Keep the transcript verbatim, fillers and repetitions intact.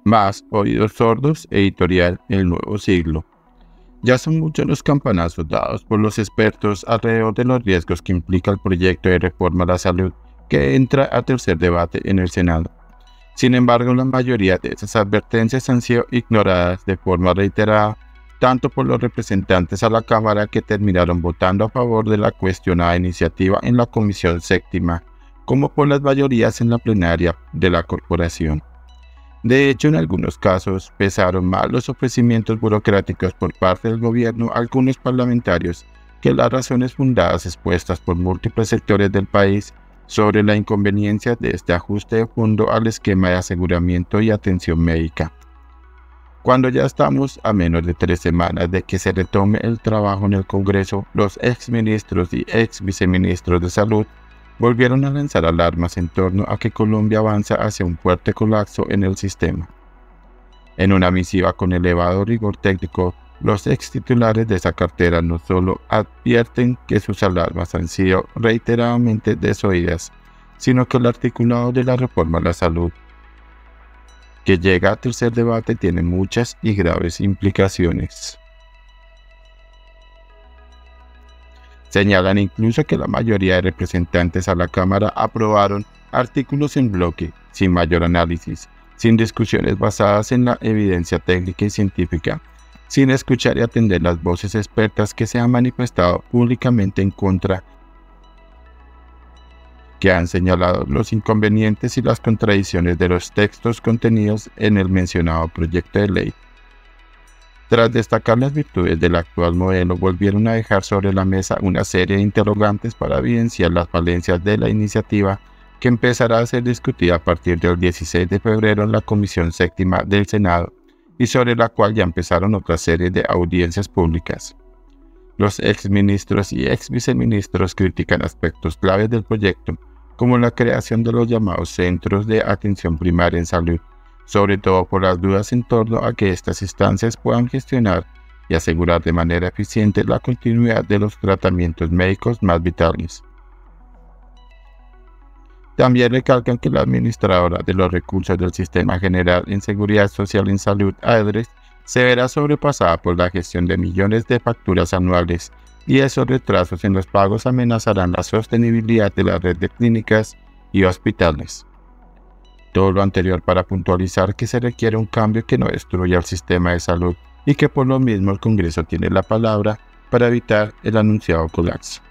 Más oídos sordos, editorial El Nuevo Siglo. Ya son muchos los campanazos dados por los expertos alrededor de los riesgos que implica el proyecto de reforma a la salud que entra a tercer debate en el Senado. Sin embargo, la mayoría de esas advertencias han sido ignoradas de forma reiterada, tanto por los representantes a la Cámara que terminaron votando a favor de la cuestionada iniciativa en la Comisión Séptima, como por las mayorías en la plenaria de la corporación. De hecho, en algunos casos, pesaron más los ofrecimientos burocráticos por parte del gobierno a algunos parlamentarios que las razones fundadas expuestas por múltiples sectores del país sobre la inconveniencia de este ajuste de fondo al esquema de aseguramiento y atención médica. Cuando ya estamos a menos de tres semanas de que se retome el trabajo en el Congreso, los exministros y ex viceministros de Salud volvieron a lanzar alarmas en torno a que Colombia avanza hacia un fuerte colapso en el sistema. En una misiva con elevado rigor técnico, los ex titulares de esa cartera no solo advierten que sus alarmas han sido reiteradamente desoídas, sino que el articulado de la reforma a la salud que llega a tercer debate tiene muchas y graves implicaciones. Señalan incluso que la mayoría de representantes a la Cámara aprobaron artículos en bloque, sin mayor análisis, sin discusiones basadas en la evidencia técnica y científica, sin escuchar y atender las voces expertas que se han manifestado públicamente en contra, que han señalado los inconvenientes y las contradicciones de los textos contenidos en el mencionado proyecto de ley. Tras destacar las virtudes del actual modelo, volvieron a dejar sobre la mesa una serie de interrogantes para evidenciar las falencias de la iniciativa que empezará a ser discutida a partir del dieciséis de febrero en la Comisión Séptima del Senado y sobre la cual ya empezaron otra serie de audiencias públicas. Los exministros y ex viceministros critican aspectos claves del proyecto, como la creación de los llamados centros de atención primaria en salud, sobre todo por las dudas en torno a que estas instancias puedan gestionar y asegurar de manera eficiente la continuidad de los tratamientos médicos más vitales. También recalcan que la administradora de los recursos del Sistema General en Seguridad Social en Salud, AEDRES, se verá sobrepasada por la gestión de millones de facturas anuales, y esos retrasos en los pagos amenazarán la sostenibilidad de la red de clínicas y hospitales. Todo lo anterior para puntualizar que se requiere un cambio que no destruya el sistema de salud y que por lo mismo el Congreso tiene la palabra para evitar el anunciado colapso.